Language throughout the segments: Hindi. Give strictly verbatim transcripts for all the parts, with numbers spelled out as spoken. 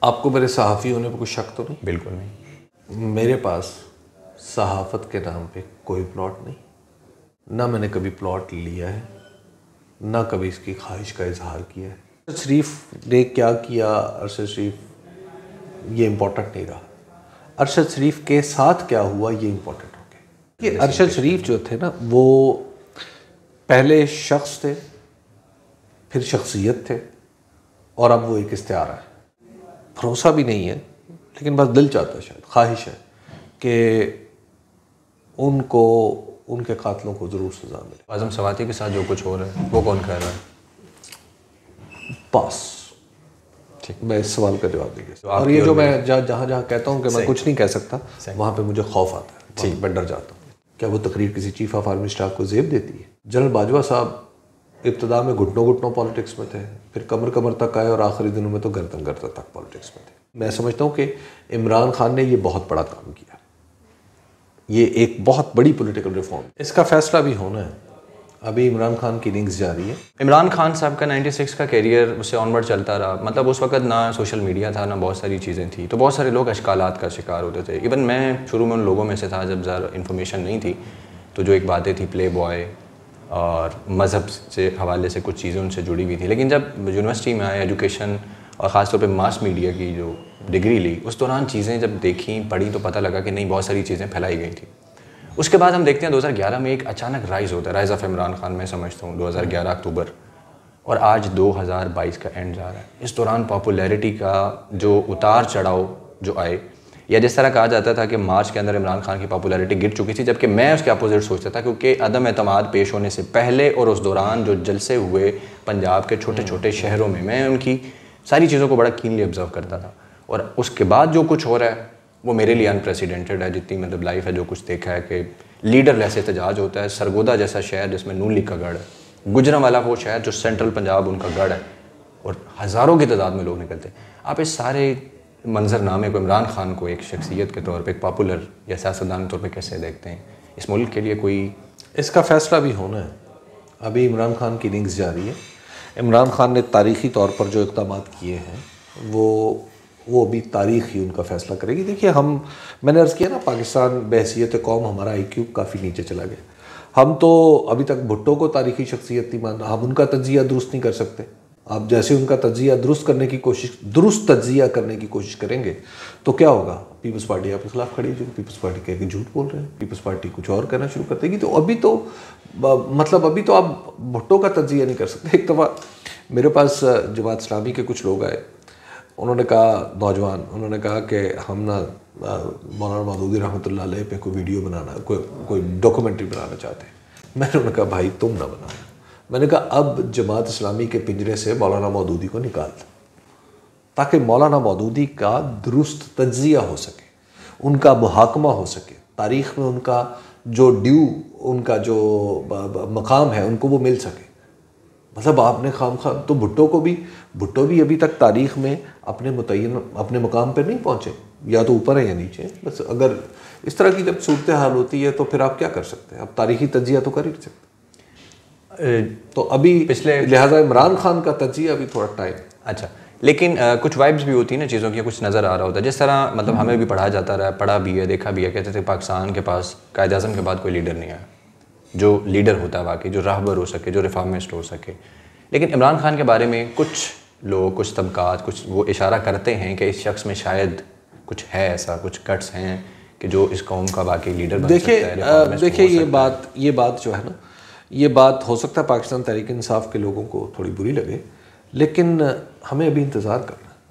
आपको मेरे सहाफ़ी होने पर कुछ शक तो नहीं? बिल्कुल नहीं। मेरे पास सहाफ़त के नाम पे कोई प्लॉट नहीं, ना मैंने कभी प्लॉट लिया है, ना कभी इसकी ख्वाहिश का इजहार किया है। अरशद शरीफ ने क्या किया, अरशद शरीफ ये इम्पोर्टेंट नहीं रहा। अरशद शरीफ के साथ क्या हुआ ये इम्पोर्टेंट हो गया। ये अरशद शरीफ जो थे ना, वो पहले शख्स थे, फिर शख्सियत थे, और अब वो एक इस्तिआरा है। भरोसा भी नहीं है, लेकिन बस दिल चाहता है, शायद ख्वाहिश है कि उनको, उनके कातलों को ज़रूर सज़ा मिले। आज़म सवाती के साथ जो कुछ हो रहा है वो कौन कर रहा है? पास ठीक, मैं इस सवाल का जवाब नहीं दे सकता। और ये जो मैं जहाँ जहाँ जहाँ कहता हूँ कि मैं कुछ नहीं कह सकता, वहाँ पे मुझे खौफ आता है, ठीक, मैं डर जाता हूँ। क्या वो तकरीर किसी चीफ ऑफ आर्मी स्टाफ को ज़ेब देती है? जनरल बाजवा साहब इब्तदा में घुटनों घुटनों पॉलिटिक्स में थे, फिर कमर कमर तक आए और आखिरी दिनों में तो गर्दन गर्दन तक पॉलिटिक्स में थे। मैं समझता हूँ कि इमरान खान ने ये बहुत बड़ा काम किया, ये एक बहुत बड़ी पॉलिटिकल रिफॉर्म, इसका फैसला भी होना है। अभी इमरान खान की इनिंग्स जारी है। इमरान खान साहब का छियानवे का कैरियर उससे ऑनवर्ड चलता रहा, मतलब उस वक्त ना सोशल मीडिया था, ना बहुत सारी चीज़ें थी, तो बहुत सारे लोग अश्कालात का शिकार होते थे। इवन मैं शुरू में उन लोगों में से था जब ज़्यादा इन्फॉर्मेशन नहीं थी, तो जो एक बातें थी प्ले बॉय और मज़हब से हवाले से कुछ चीज़ें उनसे जुड़ी हुई थी। लेकिन जब यूनिवर्सिटी में आए, एजुकेशन और ख़ासतौर पे मास मीडिया की जो डिग्री ली, उस दौरान चीज़ें जब देखी पढ़ी तो पता लगा कि नहीं, बहुत सारी चीज़ें फैलाई गई थी। उसके बाद हम देखते हैं दो हज़ार ग्यारह में एक अचानक राइज़ होता है, राइज़ ऑफ इमरान खान, मैं समझता हूँ दो हज़ार ग्यारह अक्टूबर, और आज दो हज़ार बाईस का एंड जा रहा है। इस दौरान पॉपुलैरिटी का जो उतार चढ़ाव जो आए, या जिस तरह कहा जाता था कि मार्च के अंदर इमरान खान की पॉपुलैरिटी गिर चुकी थी, जबकि मैं उसके अपोजिट सोचता था, क्योंकि अदम एतमाद पेश होने से पहले और उस दौरान जो जलसे हुए पंजाब के छोटे छोटे शहरों में, मैं उनकी सारी चीज़ों को बड़ा कीनली ऑब्जर्व करता था। और उसके बाद जो कुछ हो रहा है वो मेरे लिए अनप्रेसिडेंटेड है। जितनी मतलब लाइफ है, जो कुछ देखा है कि लीडर ऐसे एहतजाज होता है, सरगोदा जैसा शहर जिसमें नून लीग का गढ़ है, गुजरांवाला वो शहर जो सेंट्रल पंजाब उनका गढ़ है, और हज़ारों की तादाद में लोग निकलते हैं। आप इस सारे मंजरनामे को, इमरान खान को एक शख्सियत के तौर पे, एक पॉपुलर या सियासतदान के तौर पे कैसे देखते हैं? इस मुल्क के लिए कोई इसका फैसला भी होना है। अभी इमरान खान की इनिंग्स जारी है। इमरान खान ने तारीख़ी तौर पर जो इक़दाम किए हैं वो वो अभी तारीख़ ही उनका फ़ैसला करेगी। देखिए, हम मैंने अर्ज़ किया ना, पाकिस्तान बहैसियत कौम हमारा आई क्यू काफ़ी नीचे चला गया। हम तो अभी तक भुट्टो को तारीख़ी शख्सियत नहीं मान, हम उनका तज्ज़िया दुरुस्त नहीं कर सकते। आप जैसे उनका तज्ज़िया दुरुस्त करने की कोशिश दुरुस्त तज्ज़िया करने की कोशिश करेंगे तो क्या होगा? पीपल्स पार्टी आपके खिलाफ खड़ी होगी, पीपल्स पार्टी कह के झूठ बोल रहे हैं, पीपल्स पार्टी कुछ और कहना शुरू कर देगी। तो अभी तो मतलब अभी तो आप भुट्टो का तज्ज़िया नहीं कर सकते। एक दफ़ा मेरे पास जमात इस्लामी के कुछ लोग आए, उन्होंने कहा, नौजवान, उन्होंने कहा कि हम ना मौलाना मौदूदी रहमतुल्लाह अलैह पे कोई वीडियो बनाना, कोई कोई डॉक्यूमेंट्री बनाना चाहते हैं। मैंने उन्हें कहा, भाई तुम ना बनाओ। मैंने कहा, अब जमात इस्लामी के पिंजरे से मौलाना मौदूदी को निकाल दो, ताकि मौलाना मौदूदी का दुरुस्त तज्ज़िया हो सके, उनका मुहाकमा हो सके, तारीख़ में उनका जो ड्यू, उनका जो मकाम है, उनको वो मिल सके। मतलब आपने खाम खा तो भुट्टो को भी, भुट्टो भी अभी तक तारीख़ में अपने मुतय्यन अपने मकाम पर नहीं पहुँचे, या तो ऊपर है या नीचे। बस अगर इस तरह की जब सूरत हाल होती है तो फिर आप क्या कर सकते हैं? आप तारीख़ी तज्ज़िया तो कर ही सकते। तो अभी पिछले लिहाजा इमरान खान का तज्ज़िया अभी थोड़ा टाइम। अच्छा, लेकिन आ, कुछ वाइब्स भी होती है ना चीज़ों की, कुछ नज़र आ रहा होता है। जिस तरह मतलब हमें भी पढ़ाया जाता रहा, पढ़ा भी है, देखा भी है, कहते थे पाकिस्तान के पास कायद आज़म के बाद कोई लीडर नहीं आया जो लीडर होता है वाकई, जो राहबर हो सके, जो रिफॉर्मिस्ट हो सके। लेकिन इमरान खान के बारे में कुछ लोग, कुछ तबकात, कुछ वो इशारा करते हैं कि इस शख्स में शायद कुछ है, ऐसा कुछ कट्स हैं कि जो इस कौम का वाकई लीडर बन सकता है। देखिए, ये बात ये बात जो है ना, ये बात हो सकता है पाकिस्तान तहरीक इंसाफ के लोगों को थोड़ी बुरी लगे, लेकिन हमें अभी इंतज़ार करना है।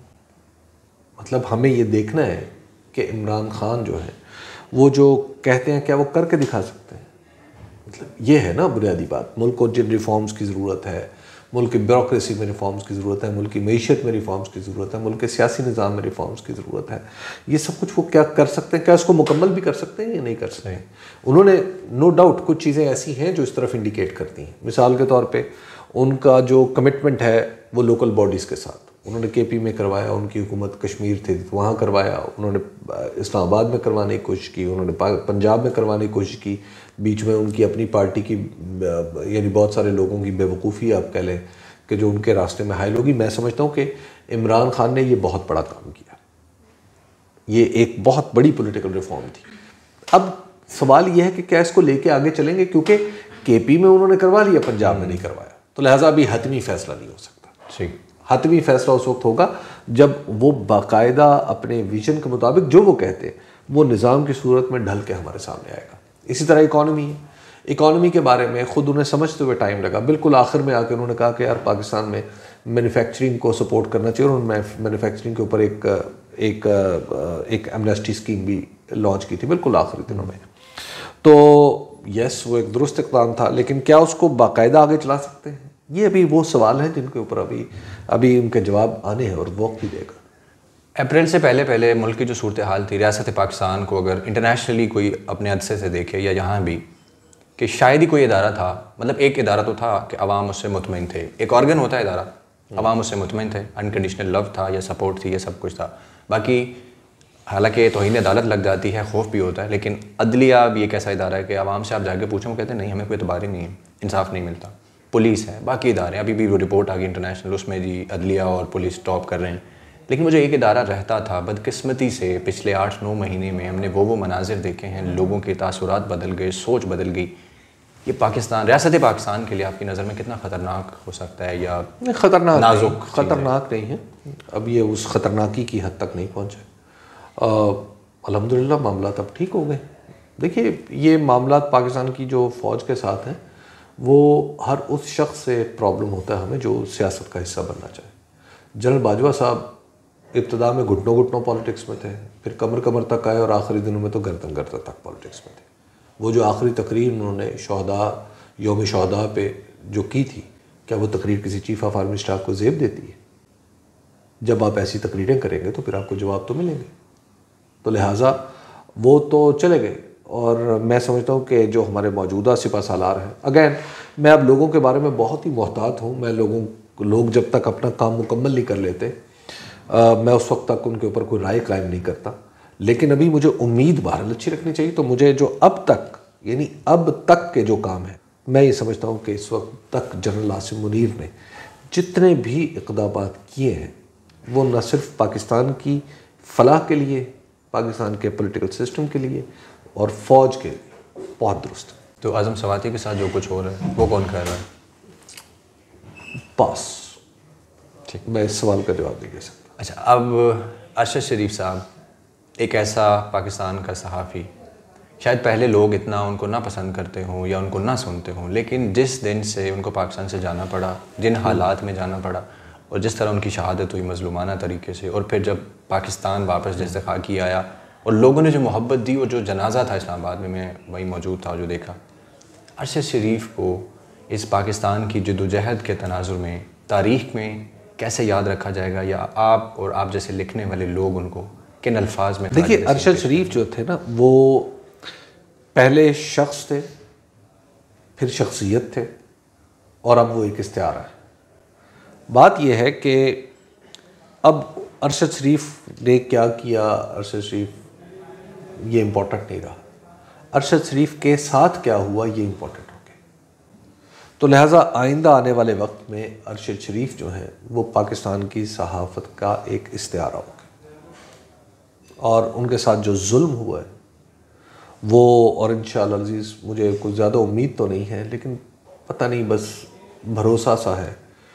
मतलब हमें ये देखना है कि इमरान खान जो है वो जो कहते हैं क्या वो करके दिखा सकते हैं। मतलब ये है ना बुनियादी बात। मुल्क को जिन रिफॉर्म्स की ज़रूरत है, मुल्क की ब्यूरोक्रेसी में रिफॉर्म्स की ज़रूरत है, मुल्क की मईशत में रिफॉर्म्स की ज़रूरत है, मुल्क के सियासी निज़ाम में रिफॉर्म्स की ज़रूरत है, ये सब कुछ वो क्या कर सकते हैं? क्या इसको मुकम्मल भी कर सकते हैं या नहीं कर सकते हैं? उन्होंने नो डाउट कुछ चीज़ें ऐसी हैं जो इस तरफ इंडिकेट करती हैं। मिसाल के तौर पर उनका जो कमिटमेंट है वो लोकल बॉडीज़ के साथ, उन्होंने के पी में करवाया, उनकी हुकूमत कश्मीर थी तो वहाँ करवाया, उन्होंने इस्लामाबाद में करवाने की कोशिश की, उन्होंने पंजाब में करवाने की कोशिश की। बीच में उनकी अपनी पार्टी की यानी बहुत सारे लोगों की बेवकूफ़ी आप कह लें कि जो उनके रास्ते में हाइल होगी। मैं समझता हूँ कि इमरान खान ने ये बहुत बड़ा काम किया, ये एक बहुत बड़ी पॉलिटिकल रिफॉर्म थी। अब सवाल यह है कि क्या इसको लेके आगे चलेंगे, क्योंकि केपी में उन्होंने करवा लिया, पंजाब में नहीं करवाया, तो लिहाजा अभी हतमी फैसला नहीं हो सकता। ठीक, हतमी फैसला उस वक्त होगा जब वो बाकायदा अपने विजन के मुताबिक जो वो कहते हैं वो निज़ाम की सूरत में ढल के हमारे सामने आएगा। इसी तरह इकॉनमी है, इकॉनमी के बारे में ख़ुद उन्हें समझते हुए टाइम लगा। बिल्कुल आखिर में आकर उन्होंने कहा कि यार पाकिस्तान में मैन्युफैक्चरिंग को सपोर्ट करना चाहिए, और उन्होंने मैन्युफैक्चरिंग के ऊपर एक एक एक एमनेस्टी स्कीम भी लॉन्च की थी बिल्कुल आखिरी दिनों में। तो यस, वो एक दुरुस्त इक़दाम था, लेकिन क्या उसको बाकायदा आगे चला सकते हैं, ये अभी वो सवाल हैं जिनके ऊपर अभी अभी उनके जवाब आने हैं और वक्त भी देगा। अप्रैल से पहले पहले मुल्क की जो सूरत हाल थी, रियासत पाकिस्तान को अगर इंटरनेशनली कोई अपने अदसे से देखे या यहाँ भी, कि शायद ही कोई इदारा था, मतलब एक इदारा तो था कि अवाम उससे मुतमईन थे, एक ऑर्गन होता है इदारा, अवाम उससे मुतमईन थे, अनकंडीशनल लव था या सपोर्ट थी, ये सब कुछ था। बाकी हालांकि तौहीन अदालत लग जाती है, खौफ भी होता है, लेकिन अदलिया भी एक ऐसा इदारा है कि आवाम से आप जाके पूछें, वो कहते हैं नहीं, हमें कोई एतबार ही नहीं है, इंसाफ नहीं मिलता। पुलिस है, बाकी इदारे, अभी भी वो रिपोर्ट आ गई इंटरनेशनल, उसमें जी अदलिया और पुलिस टॉप कर रहे हैं। लेकिन मुझे एक इदारा रहता था, बदकिस्मती से पिछले आठ नौ महीने में हमने वो वो मनाजिर देखे हैं, लोगों के तासुरात बदल गए, सोच बदल गई। ये पाकिस्तान, रियासत पाकिस्तान के लिए आपकी नज़र में कितना ख़तरनाक हो सकता है, या ख़तरनाक नाजुक? ख़तरनाक नहीं है, अब ये उस ख़तरनाकी की हद तक नहीं पहुँचे। अल्हम्दुलिल्लाह मामला अब ठीक हो गए। देखिए, ये मामला पाकिस्तान की जो फ़ौज के साथ हैं, वो हर उस शख्स से प्रॉब्लम होता है हमें जो सियासत का हिस्सा बनना चाहे। जनरल बाजवा साहब इब्तदा में घुटनों घुटनों पॉलिटिक्स में थे, फिर कमर कमर तक आए, और आखिरी दिनों में तो गर्दन गर्दन तक पॉलिटिक्स में थे। वो जो आखिरी तकरीर उन्होंने शहदा योम शहदा पे जो की थी, क्या वो तकरीर किसी चीफ ऑफ आर्मी स्टाफ को ज़ेब देती है? जब आप ऐसी तकरीरें करेंगे तो फिर आपको जवाब तो मिलेंगे। तो लिहाजा वो तो चले गए, और मैं समझता हूँ कि जो हमारे मौजूदा सिपा सालार हैं, अगैन मैं अब लोगों के बारे में बहुत ही मोहतात हूँ। मैं लोगों लोग जब तक अपना काम मुकम्मल नहीं कर लेते, आ, मैं उस वक्त तक उनके ऊपर कोई राय कायम नहीं करता। लेकिन अभी मुझे उम्मीद बहरहाल अच्छी रखनी चाहिए। तो मुझे जो अब तक, यानी अब तक के जो काम हैं, मैं ये समझता हूँ कि इस वक्त तक जनरल आसिम मुनीर ने जितने भी इक़दामात किए हैं, वो न सिर्फ पाकिस्तान की फलाह के लिए, पाकिस्तान के पॉलिटिकल सिस्टम के लिए और फ़ौज के लिए बहुत दुरुस्त। तो आज़म सवाती के साथ जो कुछ हो रहा है वो कौन कर रहा है? पास। ठीक, मैं इस सवाल का जवाब नहीं दे सकता। अच्छा, अब अरशद शरीफ साहब एक ऐसा पाकिस्तान का सहाफ़ी, शायद पहले लोग इतना उनको ना पसंद करते हों या उनको ना सुनते हों, लेकिन जिस दिन से उनको पाकिस्तान से जाना पड़ा, जिन हालात में जाना पड़ा, और जिस तरह उनकी शहादत हुई मज़लूमाना तरीके से, और फिर जब पाकिस्तान वापस जैसे खाकी आया और लोगों ने जो मोहब्बत दी, और जो जनाजा था इस्लामाबाद में, मैं वहीं मौजूद था, जो देखा, अरशद शरीफ को इस पाकिस्तान की जद्दोजहद के तनाजुर में, तारीख़ में कैसे याद रखा जाएगा, या आप और आप जैसे लिखने वाले लोग उनको किन अल्फाज में? देखिए, अरशद शरीफ जो थे ना, वो पहले शख्स थे, फिर शख्सियत थे, और अब वो एक इस्तिआरा है। बात यह है कि अब अरशद शरीफ ने क्या किया, अरशद शरीफ ये इम्पोर्टेंट नहीं रहा, अरशद शरीफ के साथ क्या हुआ ये इम्पोर्टेंट हो गया। तो लिहाजा आइंदा आने वाले वक्त में अरशद शरीफ जो है वो पाकिस्तान की सहाफ़त का एक इस्तिआरा हो गया, और उनके साथ जो जुल्म हुआ है वो, और इंशाअल्लाह अज़ीज़ मुझे कुछ ज़्यादा उम्मीद तो नहीं है, लेकिन पता नहीं, बस भरोसा सा है,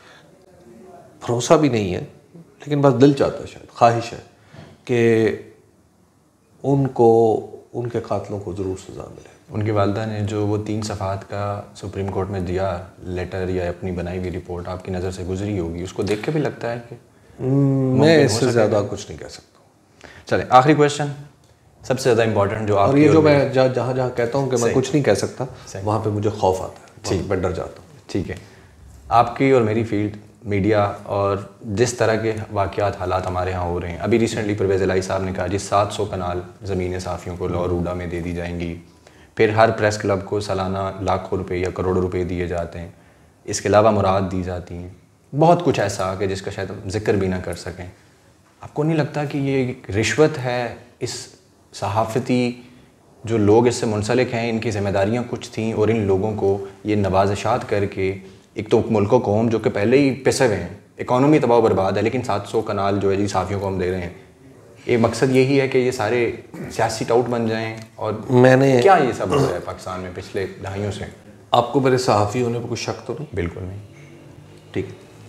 भरोसा भी नहीं है, लेकिन बस दिल चाहता है, शायद ख्वाहिश है कि उनको, उनके कातलों को ज़रूर सज़ा मिले। उनकी वालदा ने जो वो तीन सफ़ात का सुप्रीम कोर्ट में दिया लेटर, या अपनी बनाई हुई रिपोर्ट आपकी नज़र से गुजरी होगी, उसको देख के भी लगता है कि मैं इससे ज़्यादा कुछ नहीं कह सकता। चले, आखिरी क्वेश्चन, सबसे ज़्यादा इंपॉर्टेंट जो आप, और ये जो मैं जहाँ जहाँ जहाँ कहता हूँ कि मैं कुछ नहीं कह सकता, वहाँ पे मुझे खौफ आता है, ठीक, मैं डर जाता हूँ। ठीक है, आपकी और मेरी फील्ड मीडिया, और जिस तरह के वाक़यात हालात हमारे यहाँ हो रहे हैं, अभी रिसेंटली परवेज़ इलाही साहब ने कहा जी सात सौ कनाल ज़मीनें साफ़ियों को लाहौर रूडा में दे दी जाएंगी, फिर हर प्रेस क्लब को सालाना लाखों रुपए या करोड़ों रुपए दिए जाते हैं, इसके अलावा मुराद दी जाती हैं, बहुत कुछ ऐसा कि जिसका शायद हम जिक्र भी ना कर सकें। आपको नहीं लगता कि ये रिश्वत है? इस सहाफ़ती जो लोग इससे मुंसलिक हैं, इनकी ज़िम्मेदारियाँ कुछ थीं, और इन लोगों को ये नवाज़शात करके, एक तो मुल्क कौम जो कि पहले ही पिसे हुए हैं, इकॉनमी तबाह बर्बाद है, लेकिन सात सौ कनाल जो है जी सहाफ़ियों को हम दे रहे हैं। ये मकसद यही है कि ये सारे सियासी टाउट बन जाएं। और मैंने क्या ये सब हो रहा है पाकिस्तान में पिछले दहाइयों से? आपको मेरे सहाफ़ी होने पर कोई शक तो नहीं? बिल्कुल नहीं। ठीक,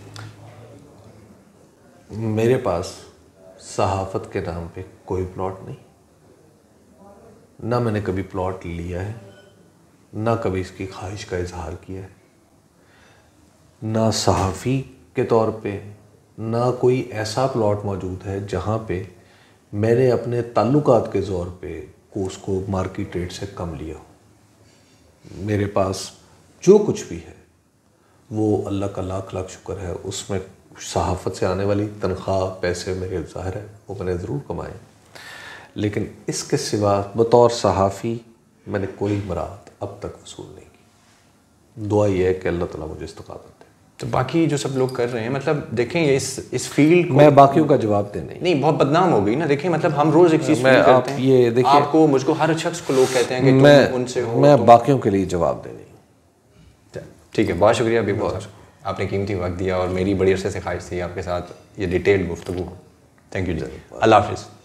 मेरे पास सहाफ़त के नाम पे कोई प्लॉट नहीं, ना मैंने कभी प्लॉट लिया है, ना कभी इसकी ख्वाहिश का इजहार किया है, ना सहाफ़ी के तौर पे ना कोई ऐसा प्लॉट मौजूद है जहाँ पे मैंने अपने ताल्लुकात के ज़ोर पे को उसको मार्केट रेट से कम लिया हो। मेरे पास जो कुछ भी है वो अल्लाह का लाख लाख शुक्र है, उसमें सहाफ़त से आने वाली तनख्वाह पैसे मेरे ज़ाहिर है वो मैंने ज़रूर कमाए, लेकिन इसके सिवा बतौर सहाफ़ी मैंने कोई मुराद अब तक वसूल नहीं की। दुआ ये है कि अल्लाह ताला मुझे इस्तक़ामत दे। तो बाकी जो सब लोग कर रहे हैं, मतलब देखें ये इस इस फील्ड को, मैं बाकियों का जवाब दे नहीं नहीं बहुत बदनाम हो गई ना। देखें मतलब हम रोज़ एक चीज़ मैं फील आप करते हैं, ये देखिए, आपको मुझको हर शख्स को लोग कहते हैं कि मैं तुम उनसे हो, मैं तुम... बाकियों के लिए जवाब दे नहीं। ठीक है, बहुत शुक्रिया अभी बहुत आपने कीमती वक्त दिया और मेरी बड़ी अरसे से ख्वाहिश थी आपके साथ ये डिटेल्ड गुफ्तगू। थैंक यू जी, अल्लाह हाफिज़।